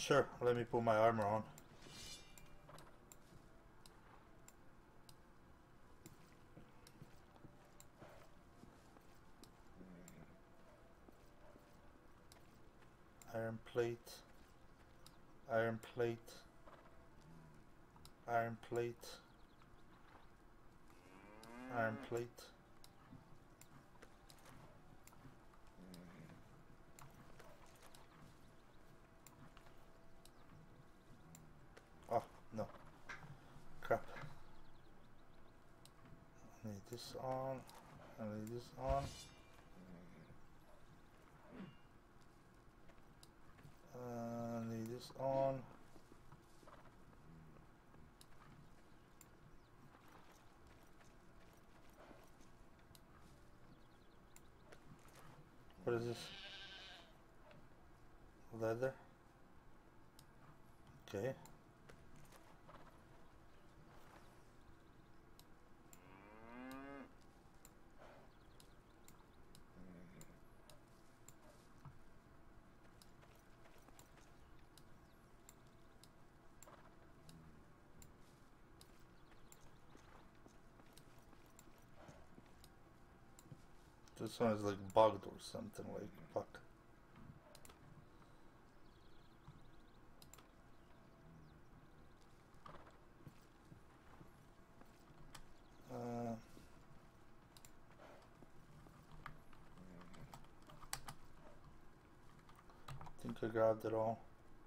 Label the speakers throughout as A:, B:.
A: Sure, let me put my armor on. Iron plate. Iron plate. Iron plate. Iron plate. Oh, no. Crap. I need this on. I need this on. I need this on. What is this? Leather. Okay. This one is like bugged or something, like fuck. I think I grabbed it all.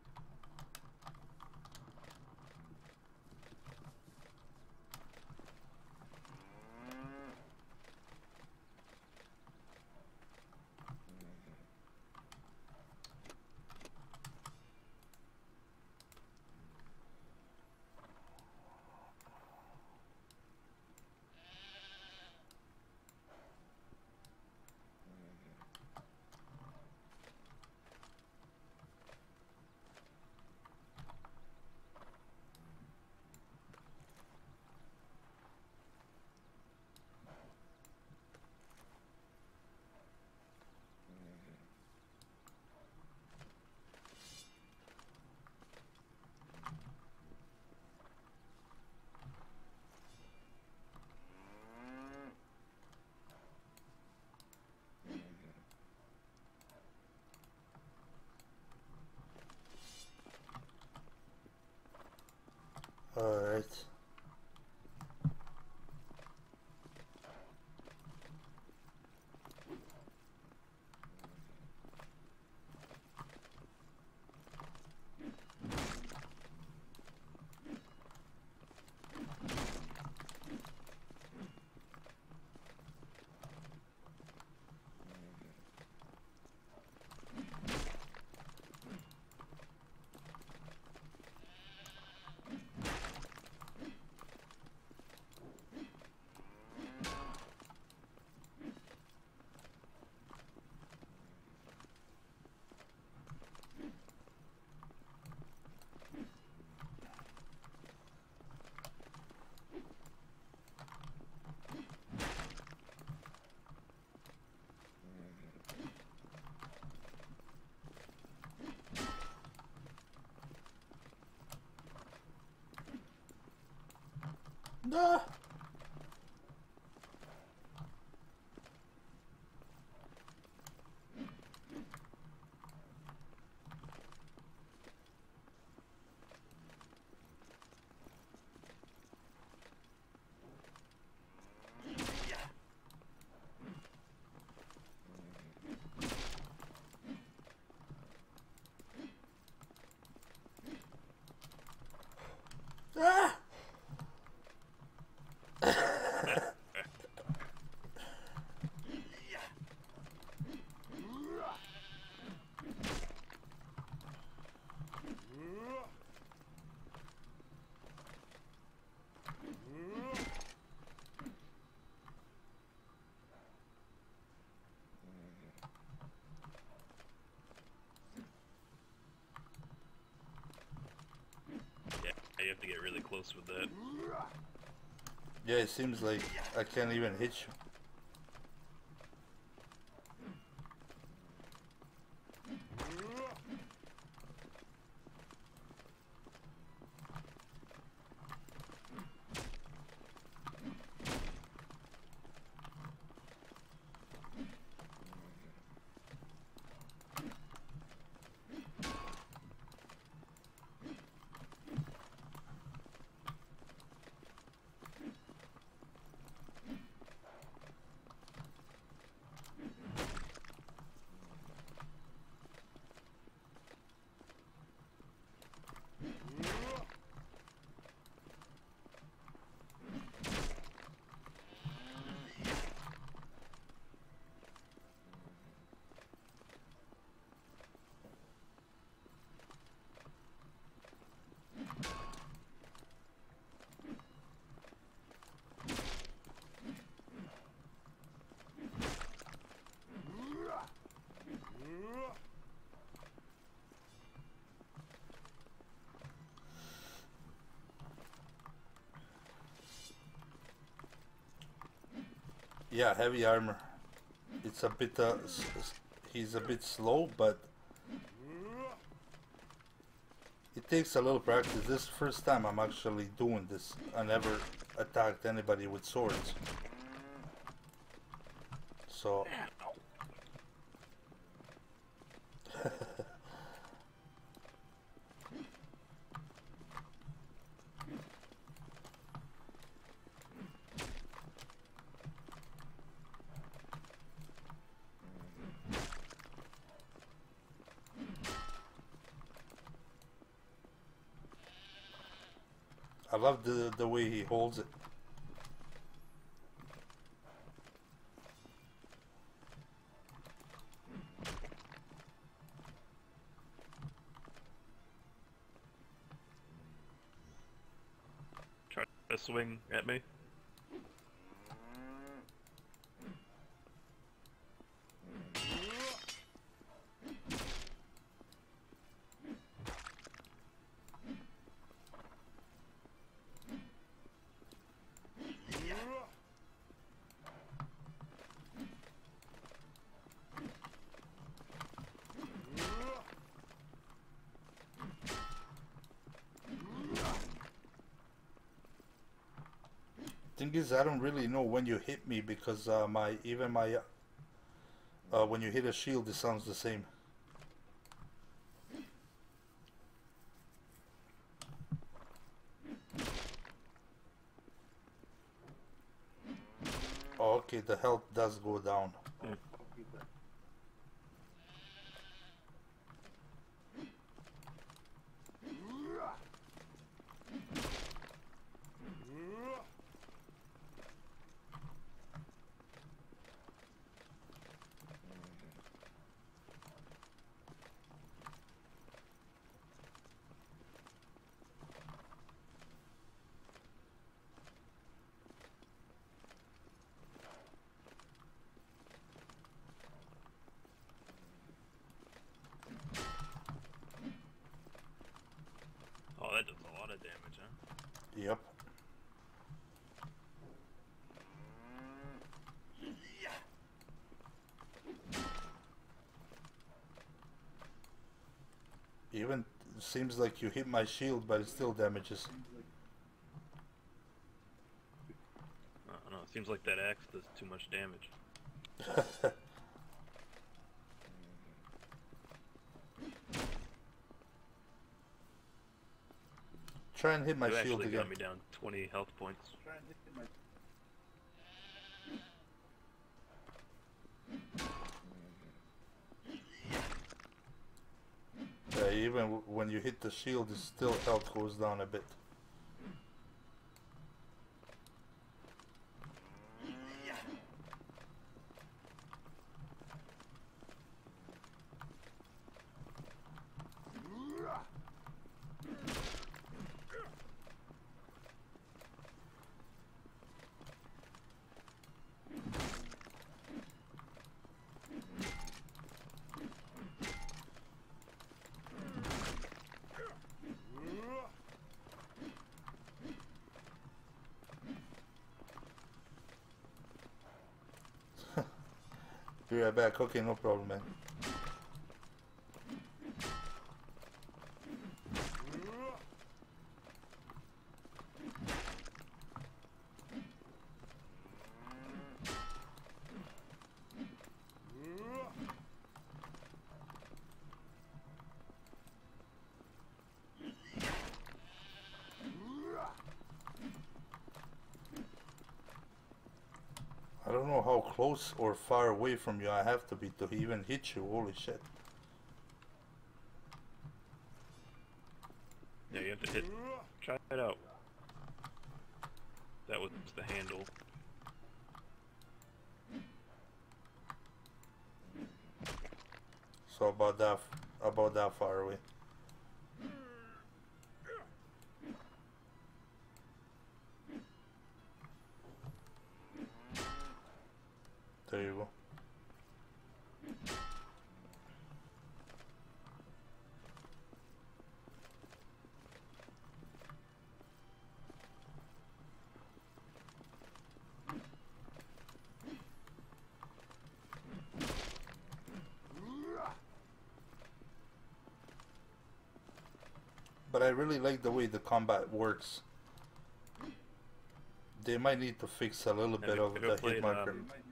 A: Alright. No. Ah!
B: You have to get really close with that.
A: Yeah, it seems like I can't even hit you. Yeah, heavy armor. It's a bit, he's a bit slow, but it takes a little practice. This is the first time I'm actually doing this. I never attacked anybody with swords. So... I love the way he holds it.
B: Try to swing at me.
A: Thing is, I don't really know when you hit me because my when you hit a shield, it sounds the same. Oh, okay, the health does go down.
B: Oh, that does a lot of damage, huh?
A: Yep. Even seems like you hit my shield, but it still damages.
B: I don't know. It seems like that axe does too much damage.
A: Try and hit my
B: You
A: shield
B: actually
A: again.
B: got me down 20 health points.
A: Even when you hit the shield, it still health goes down a bit. Be right back. Okay, no problem, man. I don't know how close or far away from you I have to be to even hit you. Holy shit.
B: Yeah, you have to hit. Try it out. That was the handle.
A: So about that far away. There you go. but I really like the way the combat works. They might need to fix a little bit of the hit marker.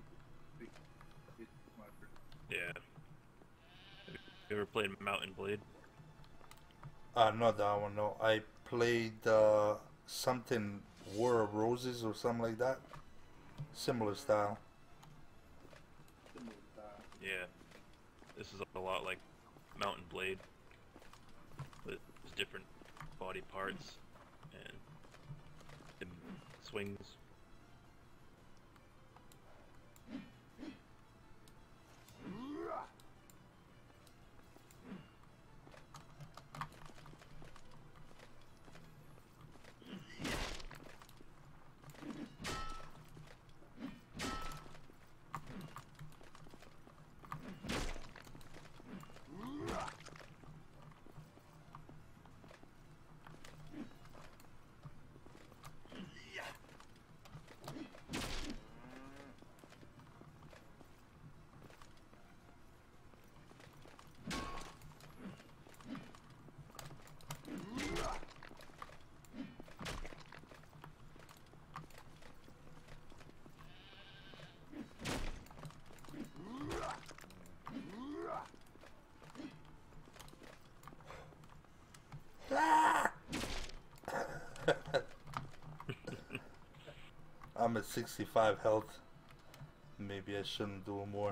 B: Yeah. Have you ever played Mountain Blade?
A: Not that one, no. I played something War of Roses or something like that. Similar style.
B: Yeah. This is a lot like Mountain Blade, with different body parts and swings.
A: I'm at 65 health. Maybe I shouldn't do more.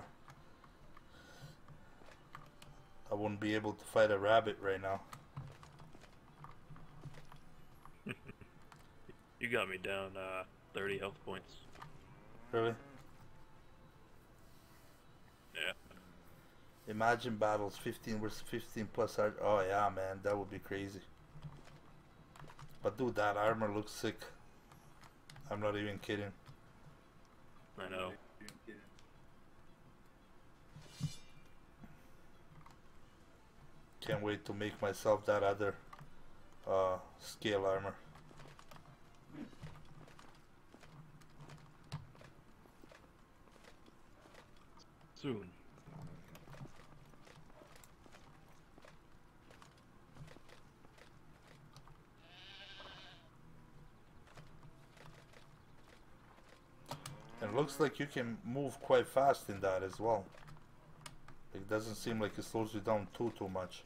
A: I wouldn't be able to fight a rabbit right now.
B: You got me down 30 health points.
A: Really?
B: Yeah.
A: Imagine battles 15 versus 15 plus art. Oh yeah, man, that would be crazy. But dude, that armor looks sick. I'm not even kidding.
B: I know.
A: Can't wait to make myself that other scale armor.
B: Soon.
A: And it looks like you can move quite fast in that as well. It doesn't seem like it slows you down too much.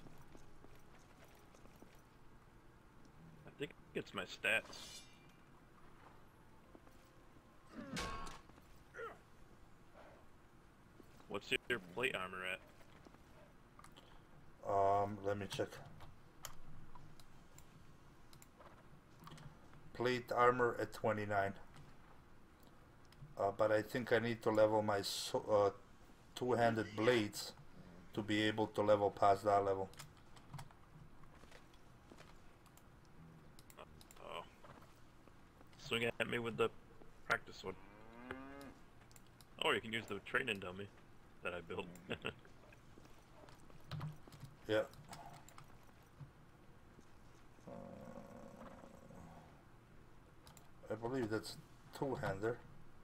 B: I think it's my stats. What's your plate armor at?
A: Let me check. Plate armor at 29. But I think I need to level my two-handed blades to be able to level past that level.
B: Oh. Swing at me with the practice one. Or you can use the training dummy that I built.
A: Yeah. I believe that's two-hander.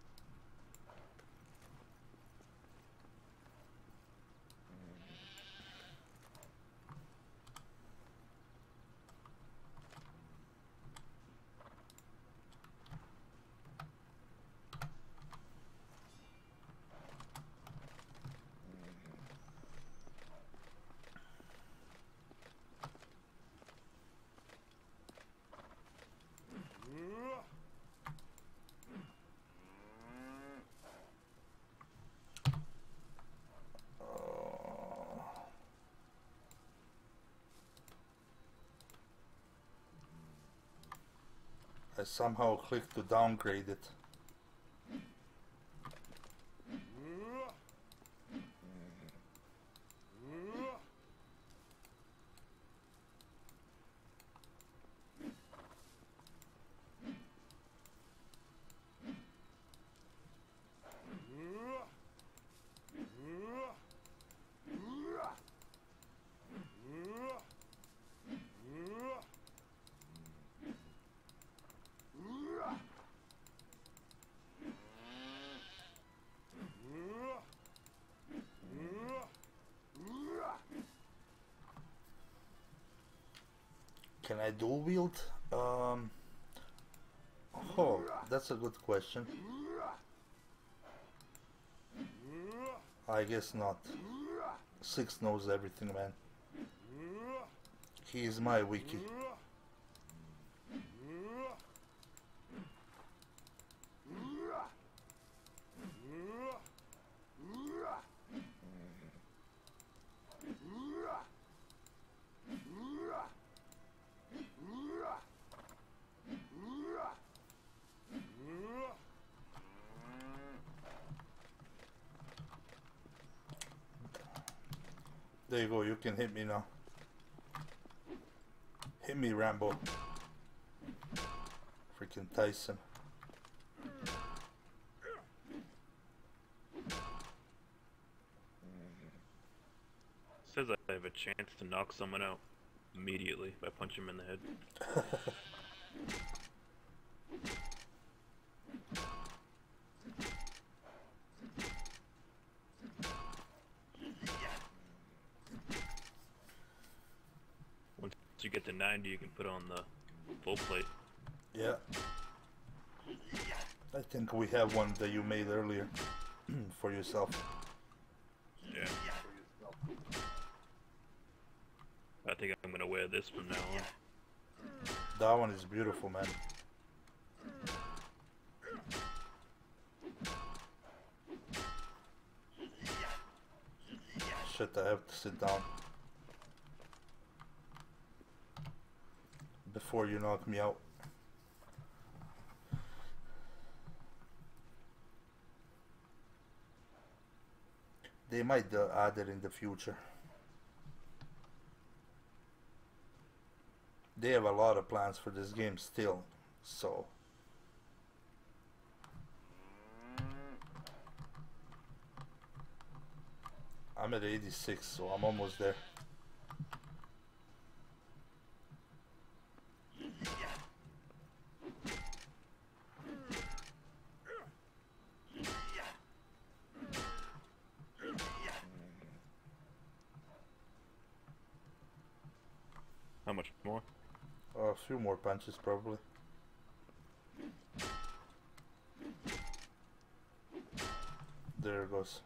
A: I somehow clicked to downgrade it. Can I dual wield? Oh, that's a good question. I guess not. Six knows everything, man. He is my wiki. There you go, you can hit me now. Hit me, Rambo. Freaking Tyson.
B: Says I have a chance to knock someone out immediately if I punch him in the head. Once you get to 90, you can put on the full plate.
A: Yeah. I think we have one that you made earlier for yourself.
B: Yeah. I think I'm gonna wear this from now on.
A: That one is beautiful, man. Shit, I have to sit down before you knock me out. They might add it in the future. They have a lot of plans for this game still, so I'm at 86, so I'm almost there.
B: How much more?
A: A few more punches, probably. There it goes.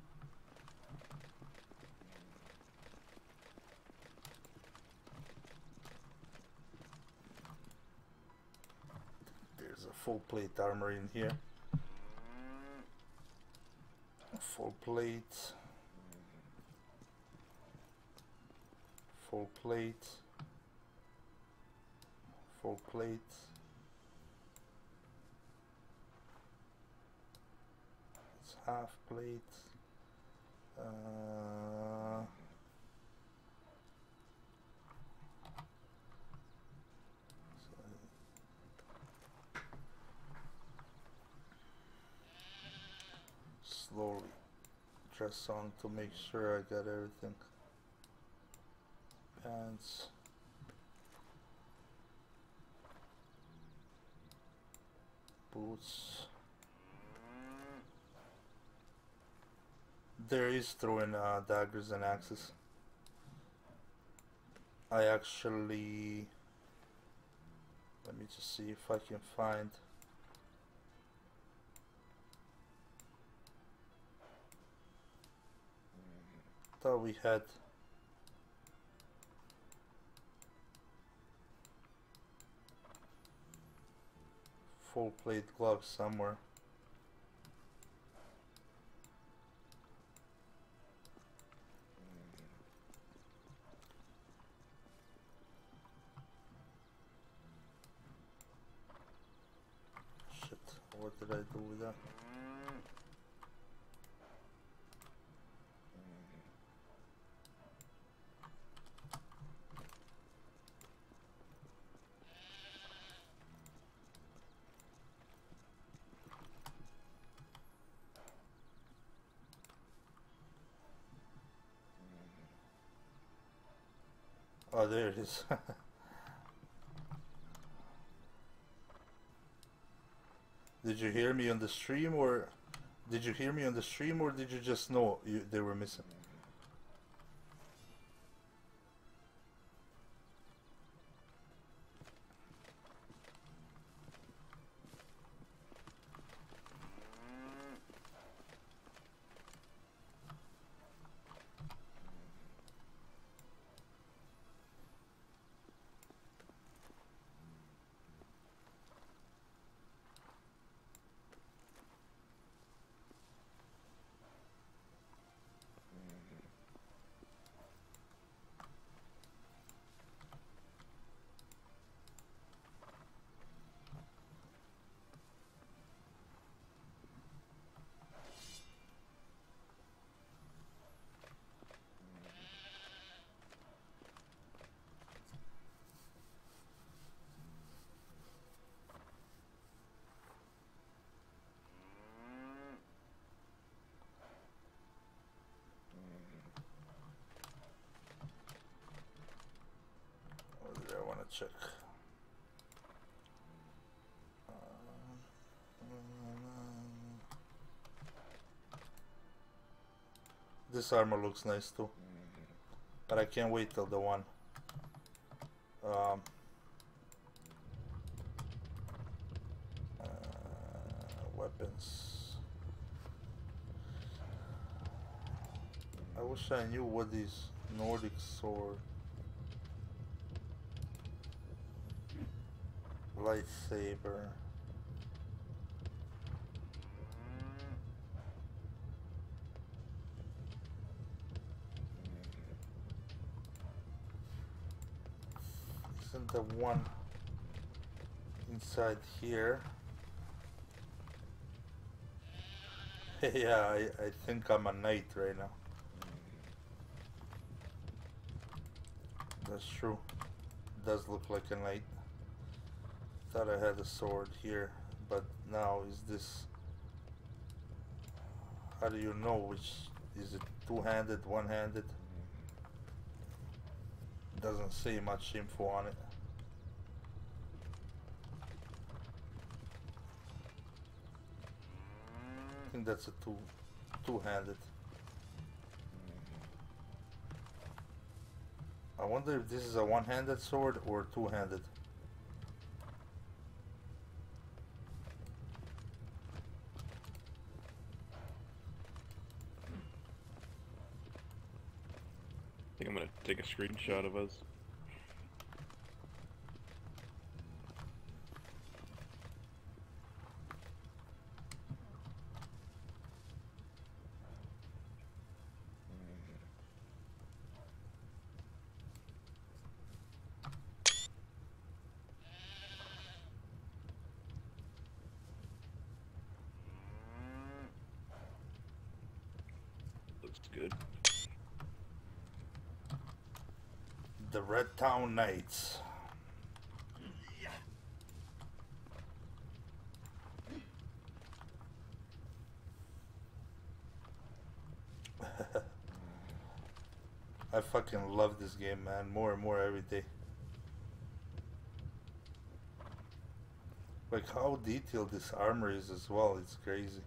A: There's a full plate armor in here. Full plate. Full plate. Full plate. It's half plate. Slowly press on to make sure I got everything. Pants. Boots. There is throwing daggers and axes. I actually, let me just see if I can find. Thought we had. Full plate gloves somewhere. Shit, what did I do with that? Oh, there it is. Did you hear me on the stream, or did you hear me on the stream, or did you just know they were missing? check. This armor looks nice too, but I can't wait till the one. Um, weapons. I wish I knew what is Nordic sword. Lightsaber. Isn't the one inside here? Yeah, I think I'm a knight right now. That's true. It does look like a knight. Thought I had a sword here, but now is this... How do you know which... Is it two-handed, one-handed? Doesn't say much info on it. I think that's a two-handed. I wonder if this is a one-handed sword or two-handed.
B: I think I'm gonna take a screenshot of us. Looks good.
A: The Red Town Knights. I fucking love this game, man. More and more every day. Like how detailed this armor is as well, it's crazy.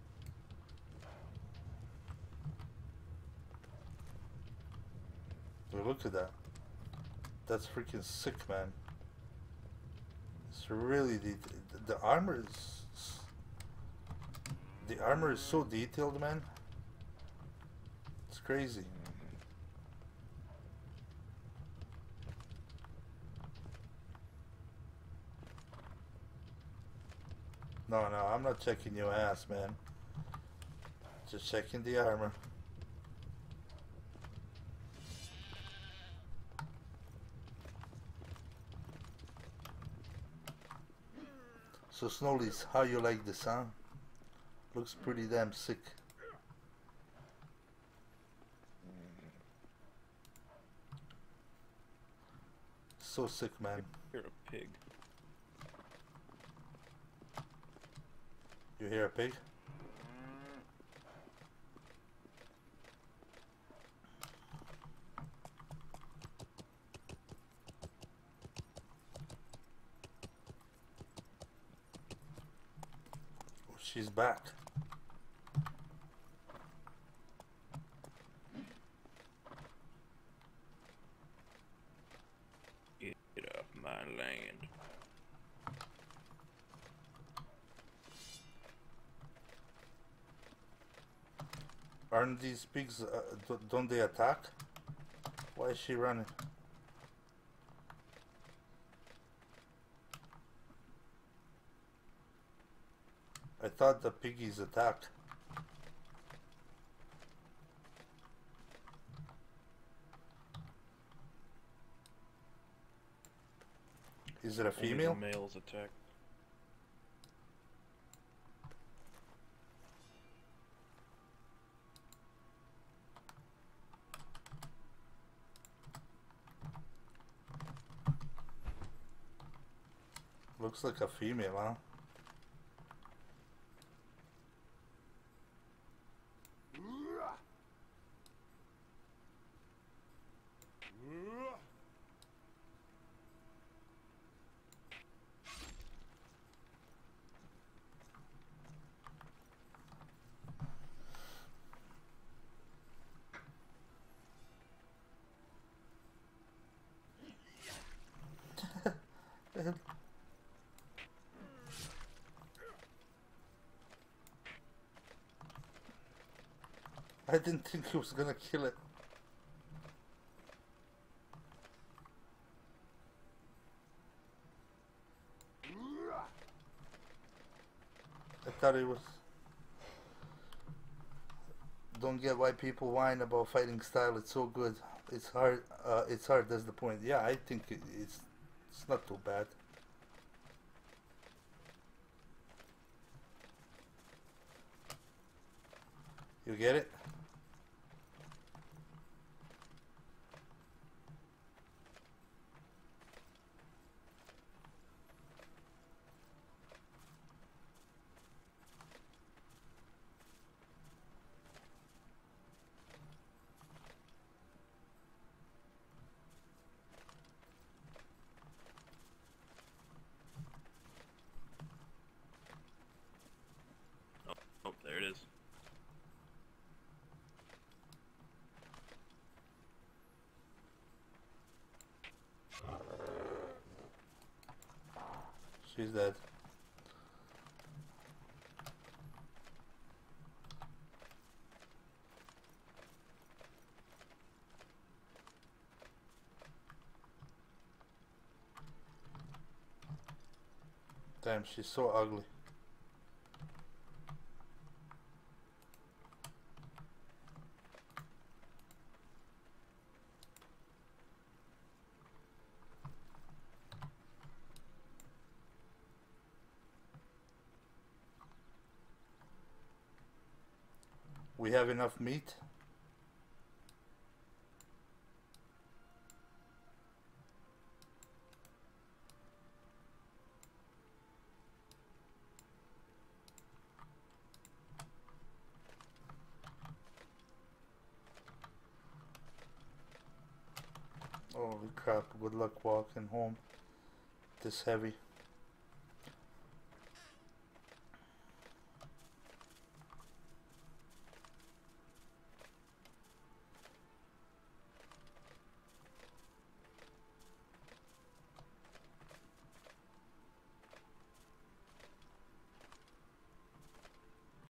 A: Look at that. That's freaking sick, man. It's really the armor is... The armor is so detailed, man. It's crazy. No, I'm not checking your ass, man. Just checking the armor. So Snowleys, how you like this, huh? Looks pretty damn sick. So sick, man.
B: You're a pig.
A: You hear a pig? Oh, she's back.
B: Get off my land.
A: Aren't these pigs, don't they attack? Why is she running? I thought the piggies attacked. Is it a female?
B: Only the males attack.
A: Looks like a female, huh? I didn't think he was gonna kill it. I thought it was... Don't get why people whine about fighting style. It's so good. It's hard. It's hard. That's the point. Yeah, I think it's not too bad. You get it?
B: Oh, there it is.
A: She's dead. Damn, she's so ugly. We have enough meat. Holy crap, good luck walking home this heavy.